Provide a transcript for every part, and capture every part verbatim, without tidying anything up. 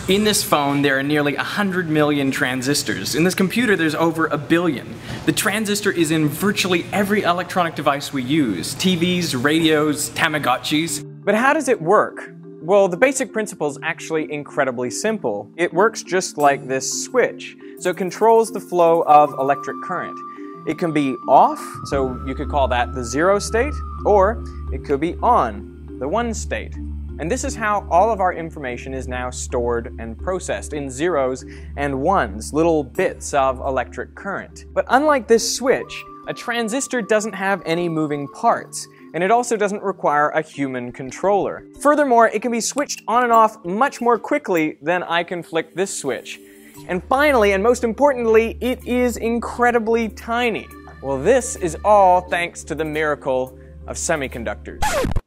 In this phone, there are nearly one hundred million transistors. In this computer, there's over a billion. The transistor is in virtually every electronic device we use. T Vs, radios, Tamagotchis. But how does it work? Well, the basic principle is actually incredibly simple. It works just like this switch. So it controls the flow of electric current. It can be off, so you could call that the zero state, or it could be on, the one state. And this is how all of our information is now stored and processed in zeros and ones, little bits of electric current. But unlike this switch, a transistor doesn't have any moving parts, and it also doesn't require a human controller. Furthermore, it can be switched on and off much more quickly than I can flick this switch. And finally, and most importantly, it is incredibly tiny. Well, this is all thanks to the miracle of semiconductors.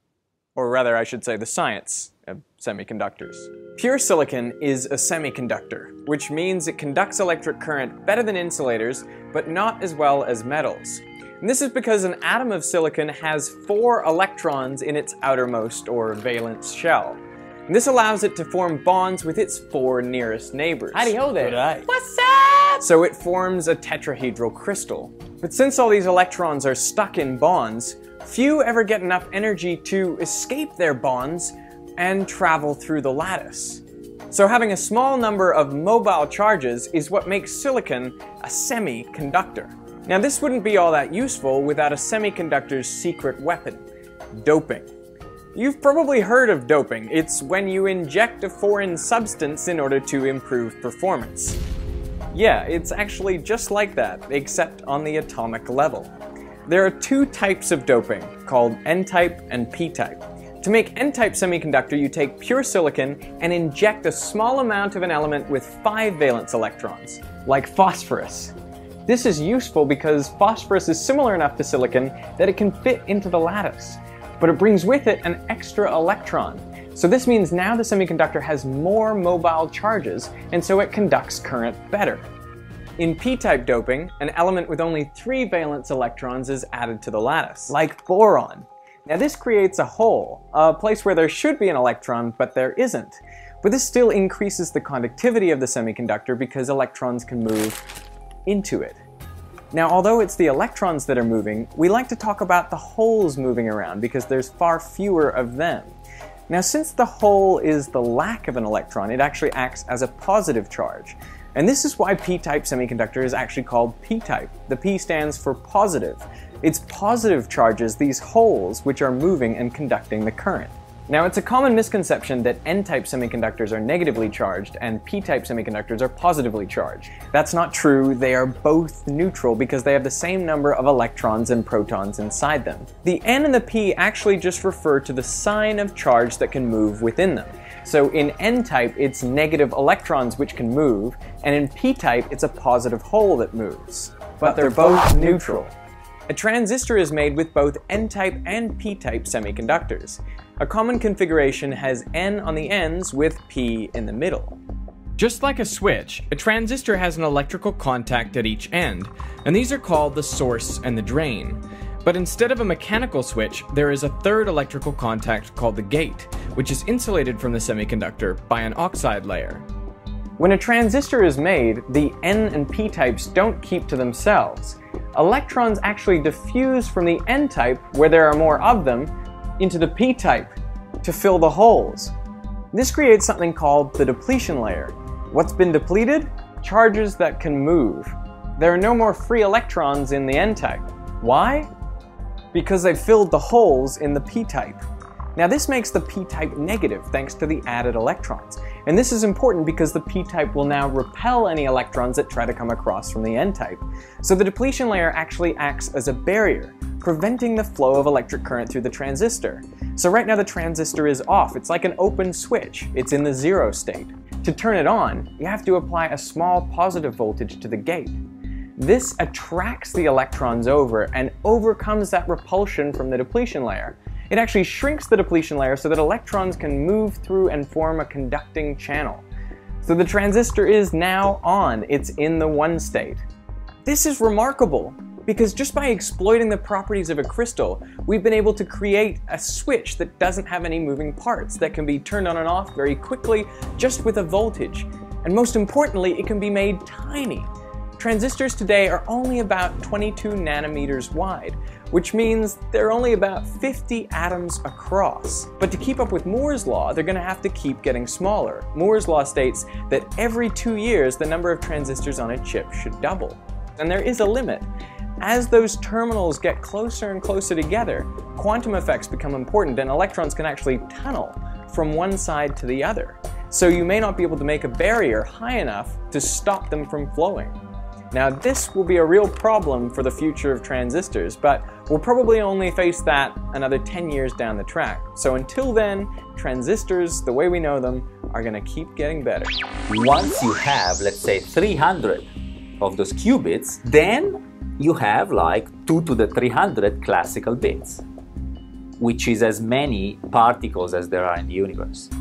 Or rather, I should say the science of semiconductors. Pure silicon is a semiconductor, which means it conducts electric current better than insulators, but not as well as metals. And this is because an atom of silicon has four electrons in its outermost or valence shell. And this allows it to form bonds with its four nearest neighbors. Howdy-ho there. What's up? So it forms a tetrahedral crystal. But since all these electrons are stuck in bonds, few ever get enough energy to escape their bonds and travel through the lattice. So having a small number of mobile charges is what makes silicon a semiconductor. Now this wouldn't be all that useful without a semiconductor's secret weapon, doping. You've probably heard of doping. It's when you inject a foreign substance in order to improve performance. Yeah, it's actually just like that, except on the atomic level. There are two types of doping, called N-type and P-type. To make N-type semiconductor, you take pure silicon and inject a small amount of an element with five valence electrons, like phosphorus. This is useful because phosphorus is similar enough to silicon that it can fit into the lattice, but it brings with it an extra electron. So this means now the semiconductor has more mobile charges, and so it conducts current better. In P-type doping, an element with only three valence electrons is added to the lattice, like boron. Now this creates a hole, a place where there should be an electron, but there isn't. But this still increases the conductivity of the semiconductor because electrons can move into it. Now, although it's the electrons that are moving, we like to talk about the holes moving around because there's far fewer of them. Now, since the hole is the lack of an electron, it actually acts as a positive charge. And this is why P-type semiconductor is actually called P-type. The P stands for positive. It's positive charges, these holes, which are moving and conducting the current. Now, it's a common misconception that N-type semiconductors are negatively charged and P-type semiconductors are positively charged. That's not true. They are both neutral because they have the same number of electrons and protons inside them. The N and the P actually just refer to the sign of charge that can move within them. So in N-type, it's negative electrons which can move, and in P-type, it's a positive hole that moves. But they're both neutral. A transistor is made with both N-type and P-type semiconductors. A common configuration has N on the ends with P in the middle. Just like a switch, a transistor has an electrical contact at each end, and these are called the source and the drain. But instead of a mechanical switch, there is a third electrical contact called the gate, which is insulated from the semiconductor by an oxide layer. When a transistor is made, the N and P types don't keep to themselves. Electrons actually diffuse from the N-type, where there are more of them, into the P-type to fill the holes. This creates something called the depletion layer. What's been depleted? Charges that can move. There are no more free electrons in the N-type. Why? Because they've filled the holes in the P-type. Now this makes the P-type negative thanks to the added electrons. And this is important because the P-type will now repel any electrons that try to come across from the N-type. So the depletion layer actually acts as a barrier, preventing the flow of electric current through the transistor. So right now the transistor is off. It's like an open switch. It's in the zero state. To turn it on, you have to apply a small positive voltage to the gate. This attracts the electrons over and overcomes that repulsion from the depletion layer. It actually shrinks the depletion layer so that electrons can move through and form a conducting channel. So the transistor is now on. It's in the one state. This is remarkable Because just by exploiting the properties of a crystal, we've been able to create a switch that doesn't have any moving parts, that can be turned on and off very quickly just with a voltage. And most importantly, it can be made tiny. Transistors today are only about twenty-two nanometers wide, which means they're only about fifty atoms across. But to keep up with Moore's law, they're going to have to keep getting smaller. Moore's law states that every two years the number of transistors on a chip should double. And there is a limit. As those terminals get closer and closer together, quantum effects become important and electrons can actually tunnel from one side to the other. So you may not be able to make a barrier high enough to stop them from flowing. Now this will be a real problem for the future of transistors, but we'll probably only face that another ten years down the track. So until then, transistors, the way we know them, are going to keep getting better. Once you have, let's say, three hundred of those qubits, then you have like two to the three hundred classical bits, which is as many particles as there are in the universe.